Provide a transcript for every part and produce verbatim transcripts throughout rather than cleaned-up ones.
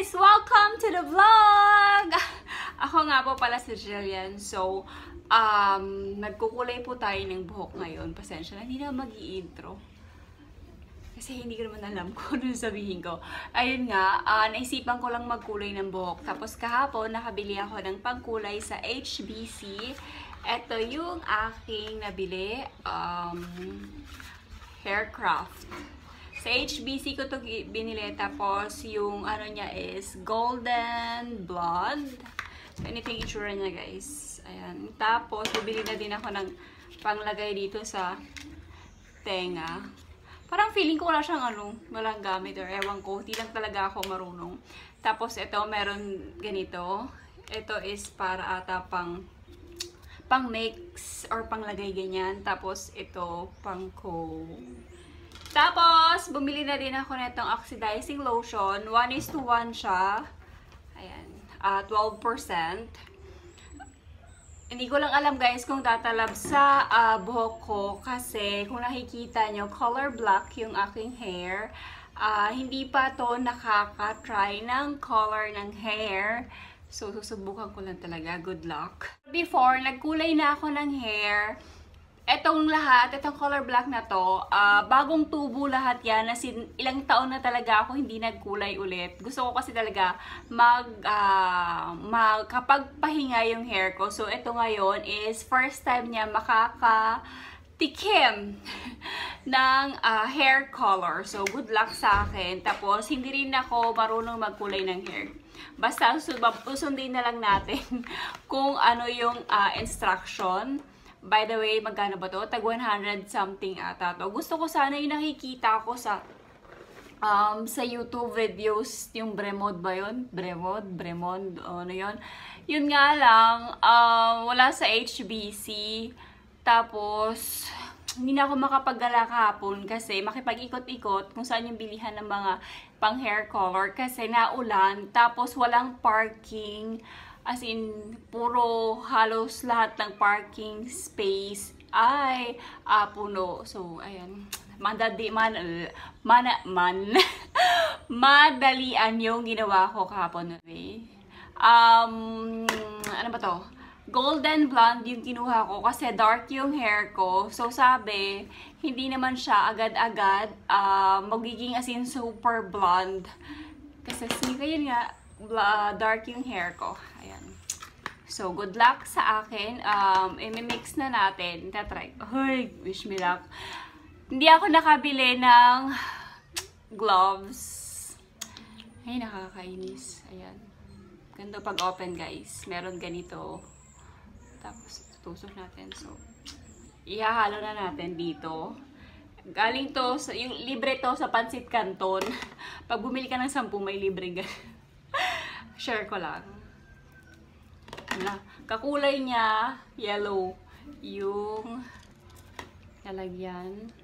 guys! Welcome to the vlog! Ako nga po pala si Jillian. So, um, nagkukulay po tayo ng buhok ngayon. Pasensya na, hindi na mag-i-intro. Kasi hindi ko naman alam kung ano sabihin ko. Ayun nga, uh, naisipan ko lang magkulay ng buhok. Tapos kahapon, nakabili ako ng pangkulay sa H B C. Ito yung aking nabili. Um, Haircraft. Sa H B C ko ito binili. Tapos yung ano niya is golden blonde. So, ito yung itsura niya, guys. Ayan. Tapos, bibili na din ako ng panglagay dito sa tenga. Parang feeling ko wala siyang ano, walang gamit or ewan ko. Hindi lang talaga ako marunong. Tapos, ito, meron ganito. Ito is para ata pang pang mix or panglagay ganyan. Tapos, ito, pang comb. Tapos, bumili na din ako nitong oxidizing lotion. one is to one siya. Ayan. Uh, twelve percent. Hindi ko lang alam, guys, kung tatalab sa uh, buhok ko. Kasi, kung nakikita nyo, color black yung aking hair. Uh, hindi pa to nakaka-try ng color ng hair. So, susubukan ko lang talaga. Good luck. Before, nagkulay na ako ng hair. Etong lahat, etong color black na to, uh, bagong tubo lahat yan. As in, ilang taon na talaga ako hindi nagkulay ulit. Gusto ko kasi talaga mag, uh, makapagpahinga yung hair ko. So, ito ngayon is first time niya makakatikim ng uh, hair color. So, good luck sa akin. Tapos, hindi rin ako marunong magkulay ng hair. Basta, susundin na lang natin kung ano yung uh, instruction. By the way, magkano ba to? Tag one hundred something ata to. Gusto ko sana yung nakikita ko sa um, sa YouTube videos, yung Bremod ba yun? Bremod? Bremond? Ano yun? Yun nga lang, um, wala sa H B C. Tapos, hindi na ako makapaggala kahapon kasi makipag-ikot-ikot kung saan yung bilihan ng mga pang hair color kasi naulan. Tapos, walang parking. As in, puro halos lahat ng parking space ay uh, puno. So, ayan. Madadi, man, man, man, madalian yung ginawa ko kahapon. Um, ano ba to? Golden blonde yung kinuha ko kasi dark yung hair ko. So, sabi, hindi naman siya agad-agad uh, magiging as in super blonde. Kasi, sige yun nga, dark yung hair ko. Ayan. So, good luck sa akin. Um, i-mix na natin. Tatry. Ay, wish me luck. Hindi ako nakabili ng gloves. Ay, nakakainis. Ayan. Ganda pag open, guys. Meron ganito. Tapos, tusok natin. So, ihahalo na natin dito. Galing to, yung libre to sa Pansit Canton. Pag bumili ka ng sampu, may libre ganun. Share ko lang. Na, kakulay niya, yellow. Yung lalagyan.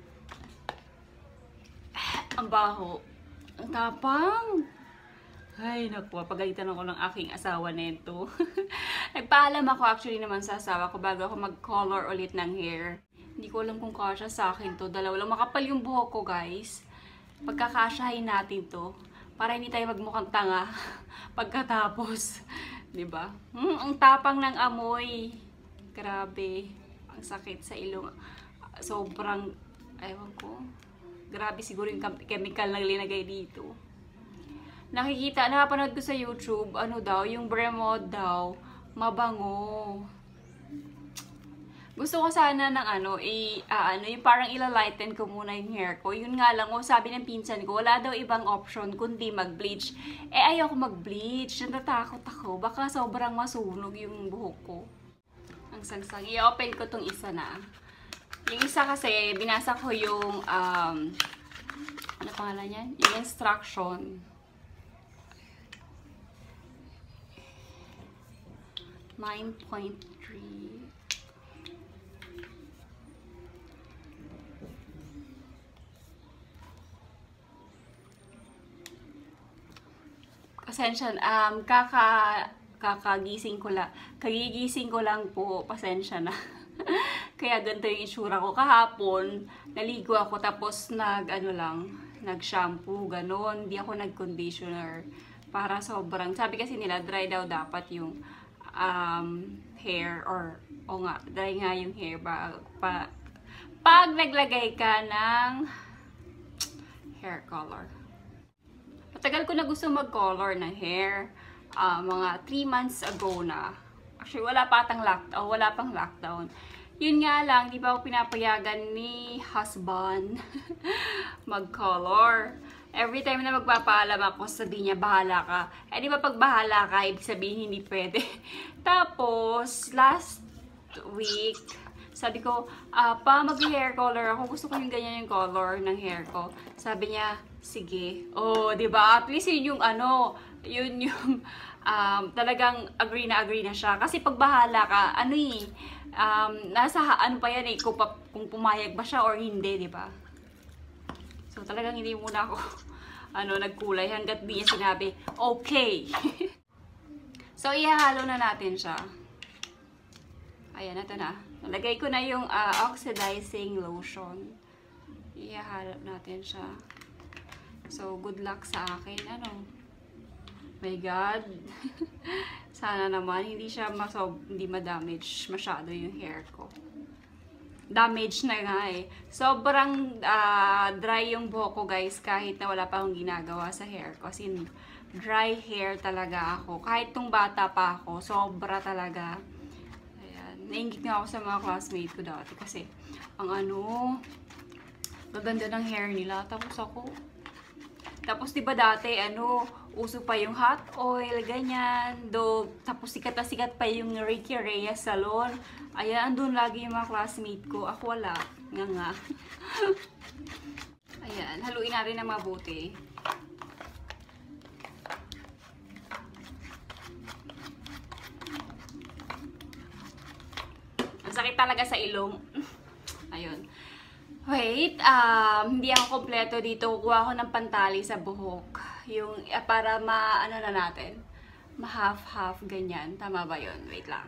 Ang baho. Ang tapang. Ay, naku. Pagalitan ako ng aking asawa nito. Nagpaalam ako actually naman sa asawa ko bago ako mag-color ulit ng hair. Hindi ko alam kung kasya sa akin to. Dalawa lang. Makapal yung buhok ko, guys. Pagkakasyahin natin to. Para hindi tayo magmukhang tanga pagkatapos, 'di ba? Hmm, ang tapang ng amoy. Grabe. Ang sakit sa ilong. Sobrang ewan ko. Grabe siguro yung chemical na linagay dito. Nakikita, napanood ko sa YouTube, ano daw, yung Bremod daw, mabango. Gusto ko sana ng ano, i, uh, ano, yung parang ilalighten ko muna yung hair ko. Yun nga lang, oh, sabi ng pinsan ko, wala daw ibang option kundi mag-bleach. Eh, ayoko mag-bleach. Natatakot ako. Baka sobrang masunog yung buhok ko. Ang sangsang. I-open ko tong isa na. Yung isa kasi, binasa ko yung, um, ano pangalan yan? Yung instruction. nine point three. Pasensya, um, kaka, kakagising ko lang, kagigising ko lang po, pasensya na. Kaya ganito yung itsura ko. Kahapon, naligo ako, tapos nag, ano lang, nag-shampoo, ganon. Hindi ako nag-conditioner. Para sobrang, sabi kasi nila, dry daw dapat yung um, hair, or, o nga, dry nga yung hair, ba, pa, pag naglagay ka ng hair color. Matagal ko na gusto mag-color ng hair, uh, mga three months ago na. Actually, wala pa atang lockdown, wala pang lockdown. Yun nga lang, di ba ako pinapayagan ni husband mag-color. Every time na magpapaalam ako, sabi niya, bahala ka. Eh, di ba pag bahala ka, ibig sabihin hindi pwede. Tapos, last week, sabi ko, ah, pa mag-hair color ako. Gusto ko yung ganyan yung color ng hair ko. Sabi niya, sige. Oh, di ba? At least yun yung ano, yun yung um, talagang agree na agree na siya. Kasi pag bahala ka, ano eh, um, nasa ano pa yan eh, kung, pa, kung pumayag ba siya or hindi, di ba? So, talagang hindi muna ako ano, nagkulay hanggat di niya sinabi, okay. So, ihahalo na natin siya. Ayan, ito na. Nalagay ko na yung uh, oxidizing lotion. Ihahalo natin siya. So, good luck sa akin. Ano? My God. Sana naman, hindi siya masob, hindi ma-damage masyado yung hair ko. Damage na nga eh. Sobrang uh, dry yung buhok ko guys, kahit na wala pa akong ginagawa sa hair ko. Kasi dry hair talaga ako. Kahit tong bata pa ako, sobra talaga. Ayan. Nainggit nga ako sa mga classmate ko dati kasi ang ano, gaganda ng hair nila. Tapos ako, tapos diba dati, ano, uso pa yung hot oil, ganyan. Do, tapos sikat na sikat pa yung Ricky Reyes Salon. Ayan, andun lagi yung mga classmate ko. Ako wala. Nga nga. Ayan, haluin natin na mabuti. Ang sakit talaga sa ilong. Ayun. Wait, um, hindi ako kompleto dito. Kukuha ko ng pantali sa buhok. Yung, uh, para ma, ano na natin, ma-half-half, ganyan. Tama ba yun? Wait lang.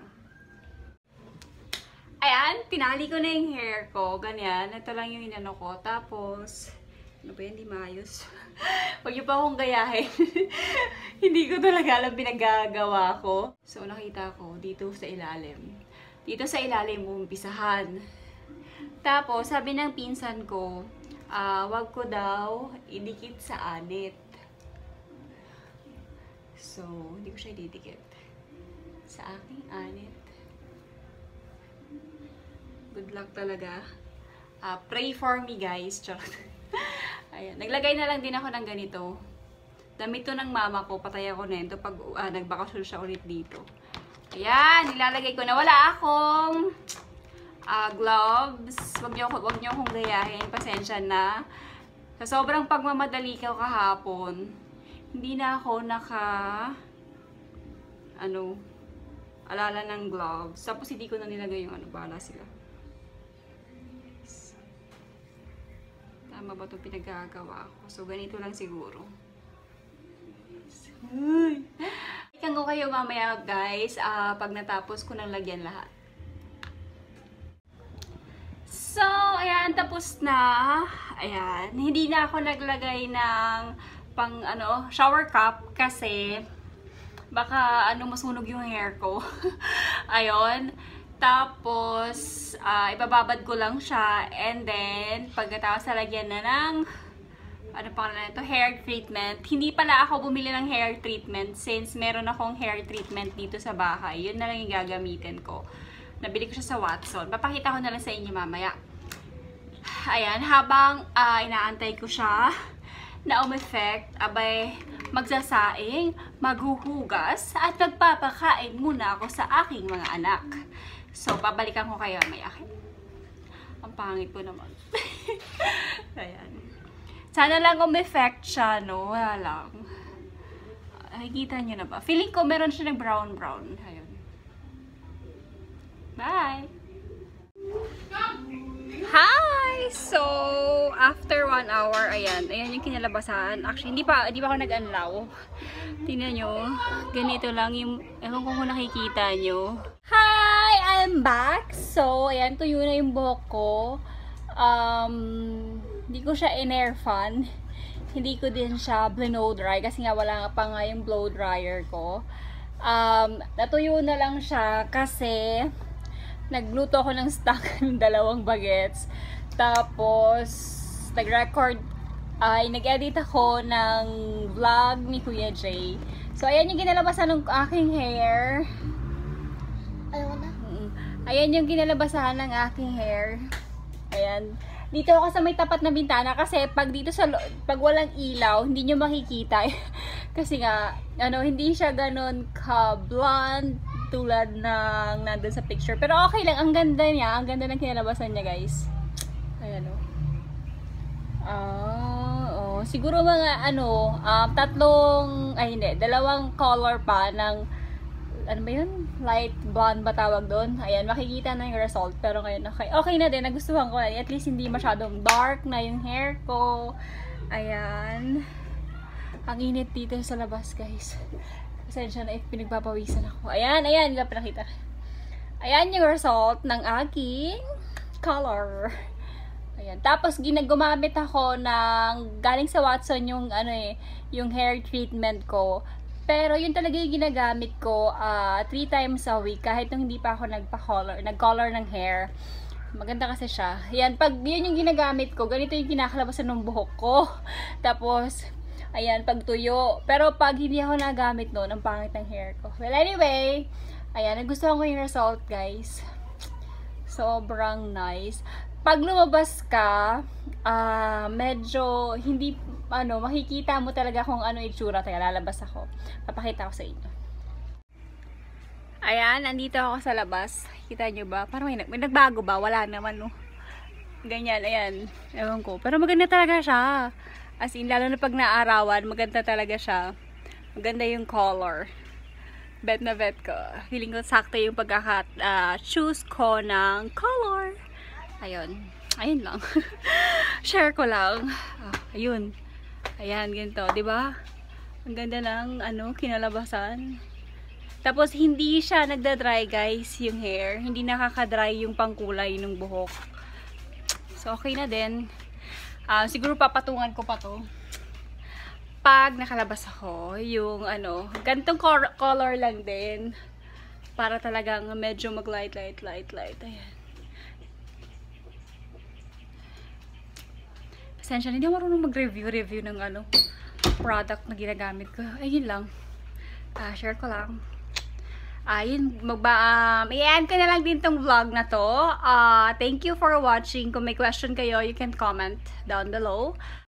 Ayan, tinali ko na yung hair ko. Ganyan. Ito lang yung inano ko. Tapos, ano ba yan? Hindi maayos. Huwag niyo pa akong gayahin. Hindi ko talaga alam pinagagawa ko. So, nakita ko dito sa ilalim. Dito sa ilalim, umpisahan. Tapos, sabi ng pinsan ko, uh, wag ko daw idikit sa anit. So, hindi ko siya ididikit sa aking anit. Good luck talaga. Uh, pray for me, guys. Ayan. Naglagay na lang din ako ng ganito. Damit to ng mama ko. Patay ako na ito pag uh, nagbakasyon siya ulit dito. Ayan. Nilalagay ko na. Wala akong Uh, gloves. Wag niyo, wag niyo akong gayahin. Pasensya na. Sa sobrang pagmamadali ko kahapon, hindi na ako naka ano, alala ng gloves. Tapos hindi ko na nilagay yung ano, bala sila. Tama ba itong pinagagawa ko? So, ganito lang siguro. Ikan ko kayo mamaya guys, uh, pag natapos ko nang lagyan lahat. So, ayan, tapos na. Ayan, hindi na ako naglagay ng pang, ano, shower cap kasi baka, ano, masunog yung hair ko. Ayun. Tapos, uh, ibababad ko lang siya. And then, pagkatapos nalagyan na ng, ano pa na ito, hair treatment. Hindi pala ako bumili ng hair treatment since meron akong hair treatment dito sa bahay. Yun na lang yung gagamitin ko. Nabili ko siya sa Watson. Papakita ko na lang sa inyo mamaya. Ayan, habang uh, inaantay ko siya na umeffect, abay magsasaing, maghuhugas, at magpapakain muna ako sa aking mga anak. So, pabalikan ko kayo mamaya. Ang pangit ko naman. Ayan. Sana lang umeffect siya, no? Wala lang. Nakikita nyo na ba? Feeling ko meron siya ng brown-brown. Ayun. Bye! Hi! So, after one hour, ayan. Ayan yung kinalabasan. Actually, hindi pa, hindi pa ako nag-unlaw. Tingnan nyo. Ganito lang yung, ewan ko kung nakikita nyo. Hi! I'm back! So, ayan, tuyo na yung buhok ko. Um, hindi ko siya in-air fan. hindi ko din siya blow dry kasi nga wala pa nga yung blow dryer ko. Um, natuyo na lang siya kasi nagluto ako ng stock ng dalawang bagets. Tapos, nag-record, ay nag-edit ako ng vlog ni Kuya Jay. So, ayan yung ginalabasan ng aking hair. Ayaw na. Ayan yung ginalabasan ng aking hair. Ayan. Dito ako sa may tapat na bintana kasi pag dito sa pag walang ilaw, hindi nyo makikita. Kasi nga, ano, hindi siya ganun ka-blonde tulad ng nandun sa picture. Pero okay lang, ang ganda niya. Ang ganda ng kinalabasan niya, guys. Ayan, o. Ah, oh. Siguro mga, ano, um, tatlong, ay hindi, dalawang color pa ng, ano ba yun? Light blonde ba tawag doon? Ayan, makikita na yung result. Pero ngayon, okay. Okay na din. Nagustuhan ko na. At least hindi masyadong dark na yung hair ko. Ayan. Ang init dito sa labas, guys. Pasensya na if pinagpapawisan ako. Ayan, ayan. Hindi ka pinakita. Ayan yung result ng aking color. Ayan. Tapos, ginagumamit ako ng, galing sa Watson yung, ano eh, yung hair treatment ko. Pero yun talaga yung ginagamit ko uh, three times a week kahit nung hindi pa ako nagpa-color, nag-color ng hair. Maganda kasi siya. Yan, pag yun yung ginagamit ko, ganito yung kinakalabasan ng buhok ko. Tapos, ayan, pag tuyo. Pero pag hindi ako nagamit noon, ang pangit ng hair ko. Well, anyway, ayan, nagustuhan ko yung result, guys. Sobrang nice. Pag lumabas ka, uh, medyo hindi, ano, makikita mo talaga kung ano itsura. Kaya lalabas ako. Papakita ko sa inyo. Ayan, nandito ako sa labas. Kita nyo ba? Parang may, may nagbago ba? Wala naman, no? Ganyan, ayan. Ewan ko. Pero maganda talaga siya. As in, lalo na pag naarawan, maganda talaga siya. Maganda yung color. Bet na bet ko. Feeling ko sakto yung pagkaka-choose uh, ko ng color. Ayun. Ayun lang. Share ko lang. Oh, ayun. Ayan, ganito. Diba? Ang ganda ng, ano, kinalabasan. Tapos, hindi siya nagda-dry, guys, yung hair. Hindi nakaka-dry yung pangkulay ng buhok. So, okay na din. Uh, siguro papatungan ko pa to. Pag nakalabas ako, yung, ano, ganitong color lang din. Para talagang medyo mag-light, light, light, light. Ayan. Pasensya, hindi ako marunong mag-review-review ng ano, product na ginagamit ko. Ayun lang. Uh, share ko lang. Ayun, magba, um, i-end ko na lang din tong vlog na to. Uh, thank you for watching. Kung may question kayo, you can comment down below.